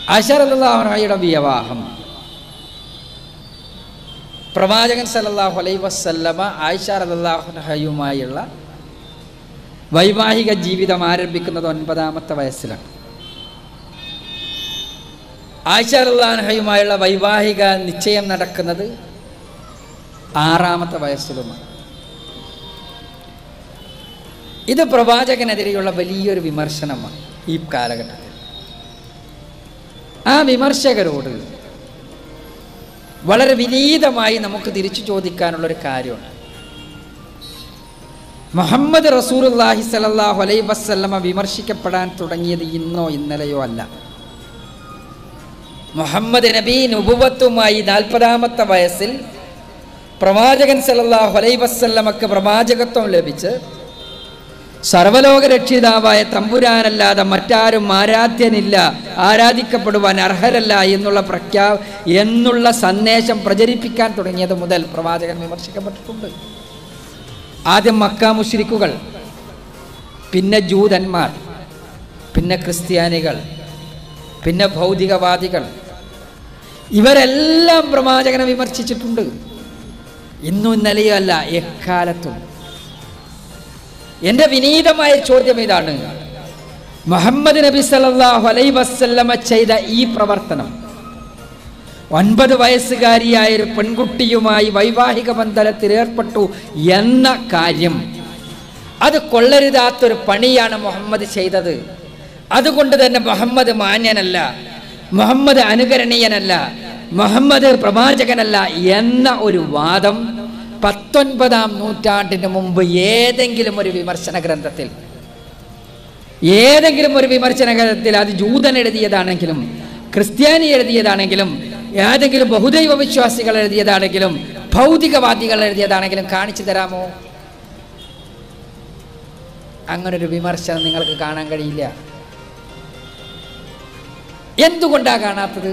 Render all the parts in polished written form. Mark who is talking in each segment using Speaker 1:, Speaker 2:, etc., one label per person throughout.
Speaker 1: ആയിഷ റളിയല്ലാഹു അൻഹയുടെ വിവാഹം പ്രവാചകൻ സല്ലല്ലാഹു അലൈഹി വസല്ലമ ആയിഷ റളിയല്ലാഹു അൻഹയുമായുള്ള വൈവാഹിക ജീവിതം ആരംഭിക്കുന്നത് 9ാമത്തെ വയസ്സിലാണ്. ആയിഷ റളിയല്ലാഹു അൻഹയുമായുള്ള വൈവാഹിക നിശ്ചയം നടക്കുന്നത് 6ാമത്തെ വയസ്സിലുമാണ്. ഇത് പ്രവാചകനെതിരെയുള്ള വലിയൊരു വിമർശനമാണ് ഈ കാലഘട്ടത്തിൽ. ആ വിമർശകരോട് വളരെ വിനീതമായി നമുക്ക് തിരിച്ചു ചോദിക്കാനുള്ളൊരു കാര്യമാണ്. മുഹമ്മദ് റസൂലുള്ളാഹി സ്വല്ലല്ലാഹു അലൈഹി വസല്ലമ വിമർശിക്കപ്പെടാൻ തുടങ്ങിയത് ഇന്നോ ഇന്നലെയോ അല്ല. മുഹമ്മദ് നബി നുബുവത്തുമായി 40ാമത്തെ വയസ്സിൽ പ്രവാചകൻ സല്ലല്ലാഹു അലൈഹി വസല്ലമക്ക് പ്രവാചകത്വം ലഭിച്ച് സർവലോക രക്ഷിതാവായ തമ്പുരാനല്ലാതെ മറ്റാരും ആരാധ്യനില്ല, ആരാധിക്കപ്പെടുവാൻ അർഹരല്ല എന്നുള്ള സന്ദേശം പ്രചരിപ്പിക്കാൻ തുടങ്ങിയത് മുതൽ പ്രവാചകൻ വിമർശിക്കപ്പെട്ടിട്ടുണ്ട്. ആദ്യം മക്ക മുശ്രിക്കുകൾ, പിന്നെ ജൂതന്മാർ, പിന്നെ ക്രിസ്ത്യാനികൾ, പിന്നെ ഭൗതികവാദികൾ, ഇവരെല്ലാം പ്രവാചകനെ വിമർശിച്ചിട്ടുണ്ട്. ഇന്നും ഇന്നലെയോ അല്ല, എക്കാലത്തും. എൻ്റെ വിനീതമായ ചോദ്യം ഇതാണ്: മുഹമ്മദ് നബി സല്ലല്ലാഹു അലൈഹി വസല്ലമ ചെയ്ത ഈ പ്രവർത്തനം, 9 വയസ്സുകാരിയായ ഒരു പെൺകുട്ടിയുമായി വൈവാഹിക ബന്ധത്തിൽ ഏർപ്പെട്ടു എന്ന കാര്യം, അത് കൊള്ളരുതാത്തൊരു പണിയാണ് മുഹമ്മദ് ചെയ്തത്. അതുകൊണ്ട് തന്നെ മുഹമ്മദ് മാന്യനല്ല, മുഹമ്മദ് അനുകരണീയനല്ല, മുഹമ്മദ് പ്രവാചകനല്ല എന്ന ഒരു വാദം 19ാം നൂറ്റാണ്ടിന് മുമ്പ് ഏതെങ്കിലും ഒരു വിമർശന ഗ്രന്ഥത്തിൽ, അത് ജൂതൻ എഴുതിയതാണെങ്കിലും ക്രിസ്ത്യാനി എഴുതിയതാണെങ്കിലും ഏതെങ്കിലും ബഹുദൈവ വിശ്വാസികൾ എഴുതിയതാണെങ്കിലും ഭൗതികവാദികൾ എഴുതിയതാണെങ്കിലും കാണിച്ചു തരാമോ? അങ്ങനൊരു വിമർശനം നിങ്ങൾക്ക് കാണാൻ കഴിയില്ല. എന്തുകൊണ്ടാണ് കാണാത്തത്?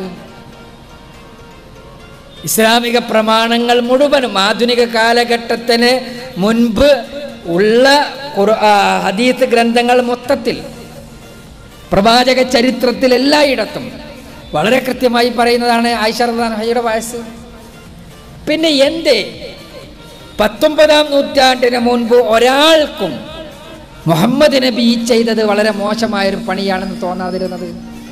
Speaker 1: ഇസ്ലാമിക പ്രമാണങ്ങൾ മുഴുവനും ആധുനിക കാലഘട്ടത്തിന് മുൻപ് ഉള്ള ഹദീസ് ഗ്രന്ഥങ്ങൾ മൊത്തത്തിൽ, പ്രവാചക ചരിത്രത്തിൽ എല്ലായിടത്തും വളരെ കൃത്യമായി പറയുന്നതാണ് ആയിഷ റളിയല്ലാഹു അൻഹയുടെ വയസ്സ്. പിന്നെ എന്തേ 19ാം നൂറ്റാണ്ടിന് മുൻപ് ഒരാൾക്കും മുഹമ്മദ് നബി ചെയ്തത് വളരെ മോശമായൊരു പണിയാണെന്ന് തോന്നാതിരുന്നത്?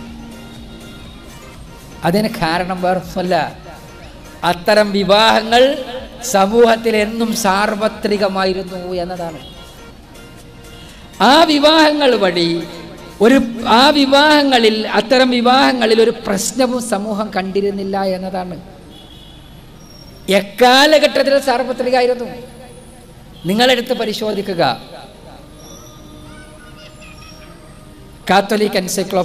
Speaker 1: അതിന് കാരണം വേറൊന്നുമല്ല, അത്തരം വിവാഹങ്ങൾ സമൂഹത്തിൽ എന്നും സാർവത്രികമായിരുന്നു എന്നതാണ്. അത്തരം വിവാഹങ്ങളിൽ ഒരു പ്രശ്നവും സമൂഹം കണ്ടിരുന്നില്ല എന്നതാണ്. എക്കാലഘട്ടത്തിൽ സാർവത്രികമായിരുന്നു. നിങ്ങളെടുത്ത് പരിശോധിക്കുക, കാത്തലിക്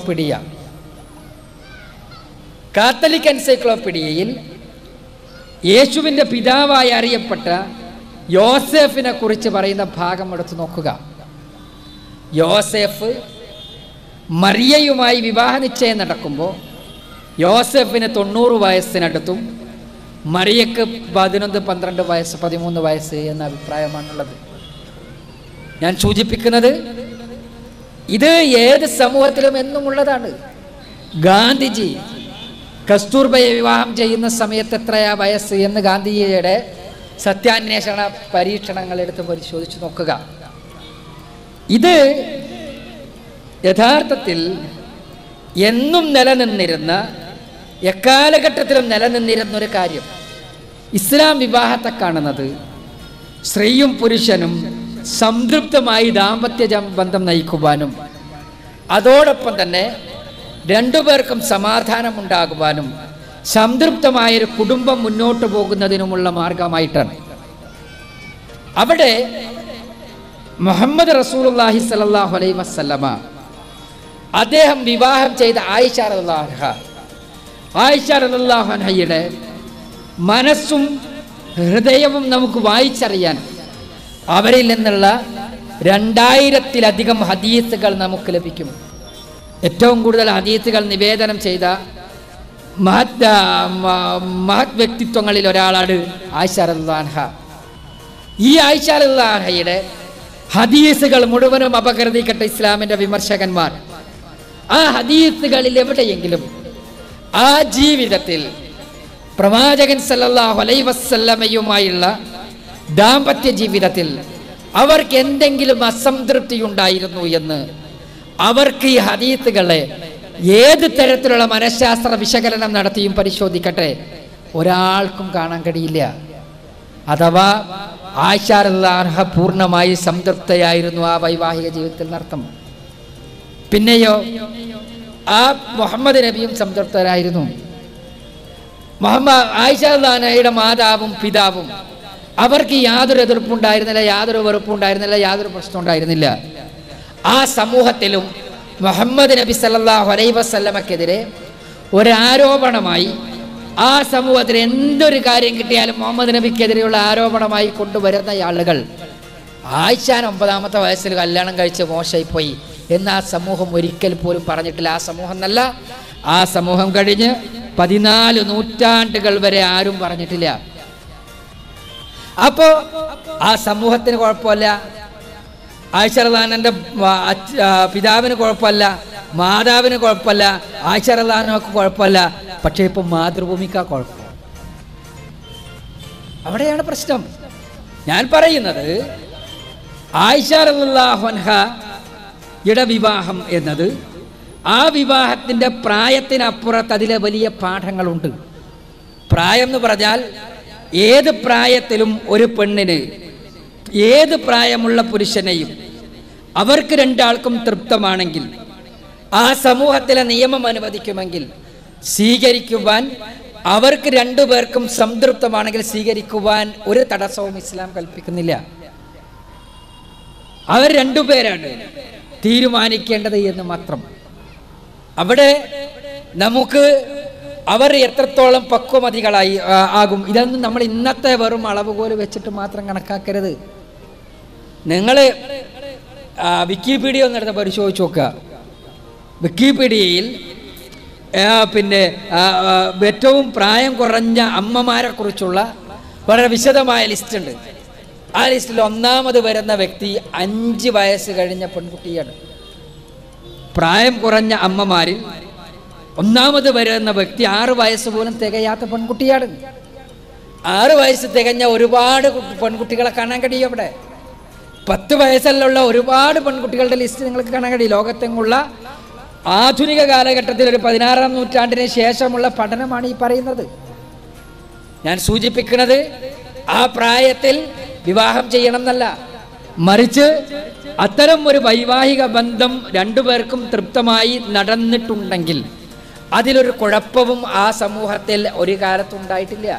Speaker 1: എൻസൈക്ലോപീഡിയയിൽ യേശുവിൻ്റെ പിതാവായി അറിയപ്പെട്ട യോസേഫിനെ കുറിച്ച് പറയുന്ന ഭാഗം എടുത്ത് നോക്കുക. യോസേഫ് മറിയയുമായി വിവാഹ നിശ്ചയം നടക്കുമ്പോൾ യോസേഫിന് 90 വയസ്സിനടുത്തും മറിയക്ക് 11, 12 വയസ്സ്, 13 വയസ്സ് എന്ന അഭിപ്രായമാണുള്ളത്. ഞാൻ സൂചിപ്പിക്കുന്നത് ഇത് ഏത് സമൂഹത്തിലും എന്നും ഉള്ളതാണ്. ഗാന്ധിജി കസ്തൂർബയെ വിവാഹം ചെയ്യുന്ന സമയത്ത് എത്രയാ വയസ്സ് എന്ന് ഗാന്ധിജിയുടെ സത്യാന്വേഷണ പരീക്ഷണങ്ങൾ എടുത്ത് പരിശോധിച്ച് നോക്കുക. ഇത് യഥാർത്ഥത്തിൽ എന്നും എക്കാലഘട്ടത്തിലും നിലനിന്നിരുന്നൊരു കാര്യം. ഇസ്ലാം വിവാഹത്തെ കാണുന്നത് സ്ത്രീയും പുരുഷനും സംതൃപ്തമായി ദാമ്പത്യ ബന്ധം നയിക്കുവാനും അതോടൊപ്പം തന്നെ രണ്ടുപേർക്കും സമാധാനം ഉണ്ടാകുവാനും സംതൃപ്തമായൊരു കുടുംബം മുന്നോട്ട് പോകുന്നതിനുമുള്ള മാർഗമായിട്ടാണ്. അവിടെ മുഹമ്മദ് റസൂലുള്ളാഹി സ്വല്ലല്ലാഹു അലൈഹി വസല്ലമ അദ്ദേഹം വിവാഹം ചെയ്ത ആയിഷ റളിയല്ലാഹു അൻഹയുടെ മനസ്സും ഹൃദയവും നമുക്ക് വായിച്ചറിയാൻ അവരിൽ നിന്നുള്ള 2000-ത്തിലധികം ഹദീസുകൾ നമുക്ക് ലഭിക്കും. ഏറ്റവും കൂടുതൽ ഹദീസുകൾ നിവേദനം ചെയ്ത മഹത് വ്യക്തിത്വങ്ങളിൽ ഒരാളാണ് ആയിഷ റളിയല്ലാഹു അൻഹ. ഈ ആയിഷ റളിയല്ലാഹു അൻഹയുടെ ഹദീസുകൾ മുഴുവനും അപകീർത്തിക്കട്ട ഇസ്ലാമിൻ്റെ വിമർശകന്മാർ ആ ഹദീസുകളിൽ എവിടെയെങ്കിലും ആ ജീവിതത്തിൽ പ്രവാചകൻ സല്ലല്ലാഹു അലൈഹി വസല്ലമയുമായുള്ള ദാമ്പത്യ ജീവിതത്തിൽ അവർക്ക് എന്തെങ്കിലും അസംതൃപ്തി ഉണ്ടായിരുന്നു എന്ന് അവർക്ക് ഈ ഹദീസുകളെ ഏത് തരത്തിലുള്ള മനഃശാസ്ത്ര വിശകലനം നടത്തിയും പരിശോധിക്കട്ടെ, ഒരാൾക്കും കാണാൻ കഴിയില്ല. അഥവാ ആയിഷ റളിയല്ലാഹു അൻഹ പൂർണ്ണമായി സംതൃപ്തയായിരുന്നു ആ വൈവാഹിക ജീവിതത്തിൽ നടത്തും. പിന്നെയോ ആ മുഹമ്മദ് നബിയും സംതൃപ്തരായിരുന്നു. ആയിഷ റളിയല്ലാഹു അൻഹയുടെ മാതാവും പിതാവും അവർക്ക് യാതൊരു എതിർപ്പുണ്ടായിരുന്നില്ല, യാതൊരു വെറുപ്പുണ്ടായിരുന്നില്ല, യാതൊരു പ്രശ്നം ഉണ്ടായിരുന്നില്ല. ആ സമൂഹത്തിലും മുഹമ്മദ് നബി സല്ലല്ലാഹു അലൈഹി വസല്ലമക്കെതിരെ ഒരാരോപണമായി ആ സമൂഹത്തിൽ എന്തൊരു കാര്യം കിട്ടിയാലും മുഹമ്മദ് നബിക്കെതിരെയുള്ള ആരോപണമായി കൊണ്ടുവരുന്ന ആളുകൾ ആയിഷാൻ 9ാമത്തെ വയസ്സിൽ കല്യാണം കഴിച്ച് മോശമായിപ്പോയി എന്ന് ആ സമൂഹം ഒരിക്കൽ പോലും പറഞ്ഞിട്ടില്ല. ആ സമൂഹം എന്നല്ല, ആ സമൂഹം കഴിഞ്ഞ് 14 നൂറ്റാണ്ടുകൾ വരെ ആരും പറഞ്ഞിട്ടില്ല. അപ്പോ ആ സമൂഹത്തിന് കുഴപ്പമില്ല, ആയിഷ റളിയല്ലാഹു അൻഹയുടെ പിതാവിന് കുഴപ്പമില്ല, മാതാവിന് കുഴപ്പമില്ല, ആയിഷ റളിയല്ലാഹു അൻഹയ്ക്ക് കുഴപ്പമില്ല. പക്ഷേ ഇപ്പൊ മാതൃഭൂമിക്കാ കുഴപ്പം. അവിടെയാണ് പ്രശ്നം. ഞാൻ പറയുന്നത് ആയിഷ റളിയല്ലാഹു അൻഹയുടെ വിവാഹം എന്നത് ആ വിവാഹത്തിന്റെ പ്രായത്തിനപ്പുറത്ത് അതിലെ വലിയ പാഠങ്ങളുണ്ട്. പ്രായം എന്ന് പറഞ്ഞാൽ ഏത് പ്രായത്തിലും ഒരു പെണ്ണിന് ഏത് പ്രായമുള്ള പുരുഷനെയും അവർക്ക് രണ്ടാൾക്കും തൃപ്തമാണെങ്കിൽ ആ സമൂഹത്തിലെ നിയമം അനുവദിക്കുമെങ്കിൽ സ്വീകരിക്കുവാൻ, അവർക്ക് രണ്ടുപേർക്കും സംതൃപ്തമാണെങ്കിൽ സ്വീകരിക്കുവാൻ ഒരു തടസ്സവും ഇസ്ലാം കൽപ്പിക്കുന്നില്ല. അവർ രണ്ടുപേരാണ് തീരുമാനിക്കേണ്ടത് എന്ന് മാത്രം. അവിടെ നമുക്ക് അവർ എത്രത്തോളം പക്വമതികളായി ആകും, ഇതൊന്നും നമ്മൾ ഇന്നത്തെ വെറും അളവുകോല് വെച്ചിട്ട് മാത്രം കണക്കാക്കരുത്. നിങ്ങൾ വിക്കിപീഡിയ ഒന്നെടുത്ത് പരിശോധിച്ച് നോക്കുക. വിക്കിപീഡിയയിൽ പിന്നെ ഏറ്റവും പ്രായം കുറഞ്ഞ അമ്മമാരെ കുറിച്ചുള്ള വളരെ വിശദമായ ലിസ്റ്റ് ഉണ്ട്. ആ ലിസ്റ്റിൽ 1ാമത് വരുന്ന വ്യക്തി 5 വയസ്സ് കഴിഞ്ഞ പെൺകുട്ടിയാണ്. പ്രായം കുറഞ്ഞ അമ്മമാരിൽ 1ാമത് വരുന്ന വ്യക്തി 6 വയസ്സ് പോലും തികയാത്ത പെൺകുട്ടിയാണ്. 6 വയസ്സ് തികഞ്ഞ ഒരുപാട് പെൺകുട്ടികളെ കാണാൻ കഴിയും. അവിടെ 10 വയസ്സിലുള്ള ഒരുപാട് പെൺകുട്ടികളുടെ ലിസ്റ്റ് നിങ്ങൾക്ക് കാണാൻ കഴിയും. ലോകത്തെങ്ങുള്ള ആധുനിക കാലഘട്ടത്തിൽ ഒരു 16ാം നൂറ്റാണ്ടിന് ശേഷമുള്ള പഠനമാണ് ഈ പറയുന്നത്. ഞാൻ സൂചിപ്പിക്കുന്നത് ആ പ്രായത്തിൽ വിവാഹം ചെയ്യണം എന്നല്ല, മറിച്ച് അത്തരം ഒരു വൈവാഹിക ബന്ധം രണ്ടുപേർക്കും തൃപ്തമായി നടന്നിട്ടുണ്ടെങ്കിൽ അതിലൊരു കുഴപ്പവും ആ സമൂഹത്തിൽ ഒരു കാലത്തുണ്ടായിട്ടില്ല,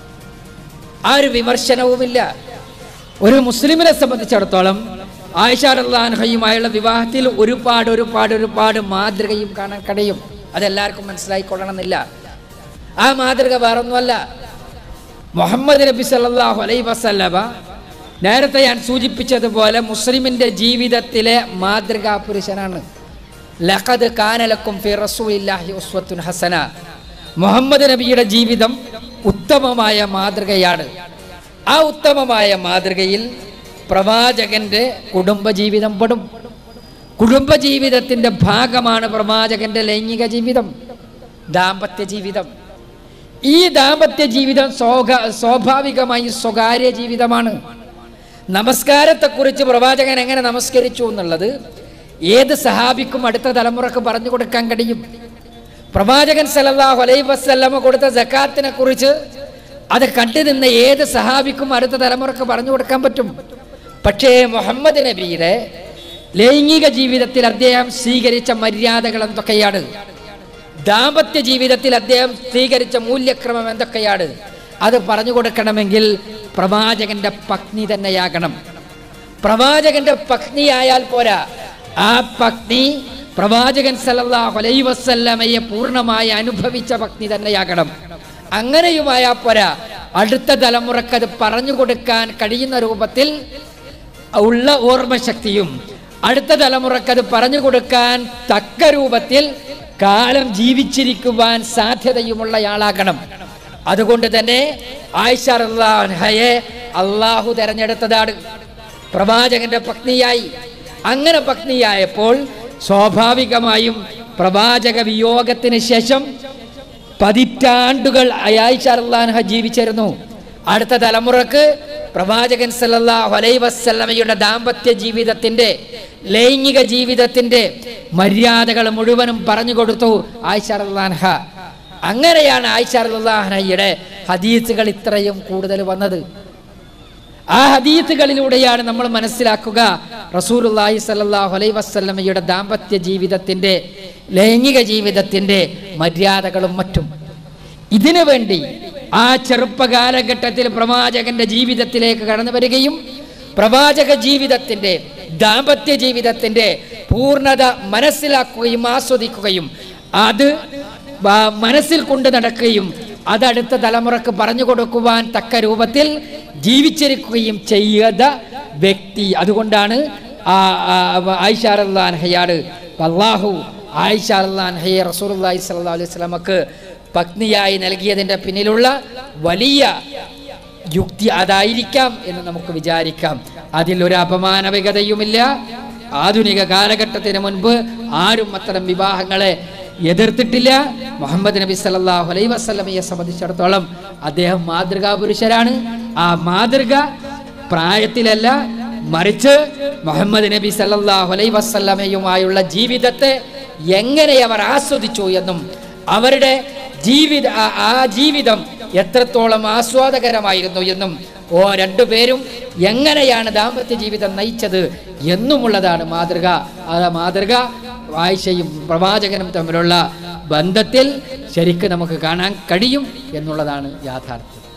Speaker 1: ആ ഒരു വിമർശനവുമില്ല. ഒരു മുസ്ലിമിനെ സംബന്ധിച്ചിടത്തോളം ആയിഷ റളിയല്ലാഹു അൻഹയുമായുള്ള വിവാഹത്തിൽ ഒരുപാട് മാതൃകയും കാണാൻ കഴിയും. അതെല്ലാവർക്കും മനസ്സിലായിക്കൊള്ളണമെന്നില്ല. ആ മാതൃക വേറൊന്നുമല്ല, മുഹമ്മദ് നബി സല്ലല്ലാഹു അലൈഹി വസല്ലമ നേരത്തെ ഞാൻ സൂചിപ്പിച്ചതുപോലെ മുസ്ലിമിന്റെ ജീവിതത്തിലെ മാതൃകാ പുരുഷനാണ്. ലഖദ് കാന ലക്കും ഫി റസൂലില്ലാഹി ഉസ്വത്തുൻ ഹസന. മുഹമ്മദ് നബിയുടെ ജീവിതം ഉത്തമമായ മാതൃകയാണ്. ആ ഉത്തമമായ മാതൃകയിൽ പ്രവാചകന്റെ കുടുംബജീവിതം പെടും. കുടുംബജീവിതത്തിന്റെ ഭാഗമാണ് പ്രവാചകന്റെ ലൈംഗിക ജീവിതം, ദാമ്പത്യ ജീവിതം. ഈ ദാമ്പത്യ ജീവിതം സ്വാഭാവികമായി സ്വകാര്യ ജീവിതമാണ്. നമസ്കാരത്തെക്കുറിച്ച് പ്രവാചകൻ എങ്ങനെ നമസ്കരിച്ചു എന്നുള്ളത് ഏത് സഹാബിക്കും അടുത്ത തലമുറക്ക് പറഞ്ഞു കൊടുക്കാൻ കഴിയും. പ്രവാചകൻ സല്ലല്ലാഹു അലൈഹി വസല്ലമ കൊടുത്ത സക്കാത്തിനെ കുറിച്ച് അത് കണ്ടു നിന്ന ഏത് സഹാബിക്കും അടുത്ത തലമുറക്ക് പറഞ്ഞു കൊടുക്കാൻ പറ്റും. പക്ഷേ മുഹമ്മദ് നബിയുടെ ലൈംഗിക ജീവിതത്തിൽ അദ്ദേഹം സ്വീകരിച്ച മര്യാദകൾ എന്തൊക്കെയാണ്, ദാമ്പത്യ ജീവിതത്തിൽ അദ്ദേഹം സ്വീകരിച്ച മൂല്യക്രമം എന്തൊക്കെയാണ്, അത് പറഞ്ഞു കൊടുക്കണമെങ്കിൽ പ്രവാചകന്റെ പത്നി തന്നെയാകണം. പ്രവാചകന്റെ പത്നിയായാൽ പോരാ, ആ പത്നി പ്രവാചകൻ സല്ലല്ലാഹു അലൈഹി വസല്ലമയെ പൂർണ്ണമായി അനുഭവിച്ച പത്നി തന്നെയാകണം. അങ്ങനെയുമായാൽ പോരാ, അടുത്ത തലമുറക്ക് അത് പറഞ്ഞു കൊടുക്കാൻ കഴിയുന്ന രൂപത്തിൽ ഉള്ള ഓർമ്മശക്തിയും അടുത്ത തലമുറക്ക് അത് പറഞ്ഞു കൊടുക്കാൻ തക്ക രൂപത്തിൽ കാലം ജീവിച്ചിരിക്കുവാൻ സാധ്യതയുമുള്ളയാളാകണം. അതുകൊണ്ട് തന്നെ ആയിഷ റളിയല്ലാഹു അൻഹയെ അള്ളാഹു തെരഞ്ഞെടുത്തതാണ് പ്രവാചകന്റെ പത്നിയായി. അങ്ങനെ പത്നിയായപ്പോൾ സ്വാഭാവികമായും പ്രവാചക വിയോഗത്തിന് ശേഷം പതിറ്റാണ്ടുകൾ ആയിഷ റളിയല്ലാഹു അൻഹ ജീവിച്ചിരുന്നു. അടുത്ത തലമുറക്ക് പ്രവാചകൻ സല്ലല്ലാഹു അലൈഹി വസല്ലമയുടെ ദാമ്പത്യ ജീവിതത്തിന്റെ, ലൈംഗിക ജീവിതത്തിന്റെ മര്യാദകൾ മുഴുവനും പറഞ്ഞു കൊടുത്തു ആയിഷ റളിയല്ലാഹു അൻഹ. അങ്ങനെയാണ് ആയിഷ റളിയല്ലാഹു അൻഹയുടെ ഹദീസുകൾ ഇത്രയും കൂടുതൽ വന്നത്. ആ ഹദീസുകളിലൂടെയാണ് നമ്മൾ മനസ്സിലാക്കുക റസൂലുള്ളാഹി സ്വല്ലല്ലാഹു അലൈഹി വസല്ലമയുടെ ദാമ്പത്യ ജീവിതത്തിന്റെ, ലൈംഗിക ജീവിതത്തിന്റെ മര്യാദകളും മറ്റും. ഇതിനു വേണ്ടി ആ ചെറുപ്പകാലഘട്ടത്തിൽ പ്രവാചകന്റെ ജീവിതത്തിലേക്ക് കടന്നു വരികയും പ്രവാചക ജീവിതത്തിന്റെ, ദാമ്പത്യ ജീവിതത്തിന്റെ പൂർണ്ണത മനസ്സിലാക്കുകയും ആസ്വദിക്കുകയും അത് മനസ്സിൽ കൊണ്ട് നടക്കുകയും അതടുത്ത തലമുറക്ക് പറഞ്ഞു കൊടുക്കുവാൻ തക്ക രൂപത്തിൽ ജീവിച്ചിരിക്കുകയും ചെയ്ത വ്യക്തി. അതുകൊണ്ടാണ് ആയിഷ റളിയല്ലാഹു അൻഹയോട് അല്ലാഹു ആയിഷ റളിയല്ലാഹു അൻഹയെ റസൂലുള്ളാഹി സ്വല്ലല്ലാഹു അലൈഹി വസല്ലമക്ക് പത്നിയായി നൽകിയതിൻ്റെ പിന്നിലുള്ള വലിയ യുക്തി അതായിരിക്കാം എന്ന് നമുക്ക് വിചാരിക്കാം. അതിലൊരു അപമാനവികതയുമില്ല. ആധുനിക കാലഘട്ടത്തിന് മുൻപ് ആരും അത്തരം വിവാഹങ്ങളെ എതിർത്തിട്ടില്ല. മുഹമ്മദ് നബി സല്ലല്ലാഹു അലൈഹി വസല്ലമയെ സംബന്ധിച്ചിടത്തോളം അദ്ദേഹം മാതൃകാ പുരുഷനാണ്. ആ മാതൃക പ്രായത്തിലല്ല, മറിച്ച് മുഹമ്മദ് നബി സല്ലല്ലാഹു അലൈഹി വസല്ലമയുമായുള്ള ജീവിതത്തെ എങ്ങനെ അവർ ആസ്വദിച്ചു എന്നും അവരുടെ ജീവിതം എത്രത്തോളം ആസ്വാദകരമായിരുന്നു എന്നും രണ്ടുപേരും എങ്ങനെയാണ് ദാമ്പത്യ ജീവിതം നയിച്ചത് എന്നുമുള്ളതാണ് മാതൃക. ആ മാതൃക ആയിഷയും പ്രവാചകനും തമ്മിലുള്ള ബന്ധത്തിൽ ശരിക്കും നമുക്ക് കാണാൻ കഴിയും എന്നുള്ളതാണ് യാഥാർത്ഥ്യം.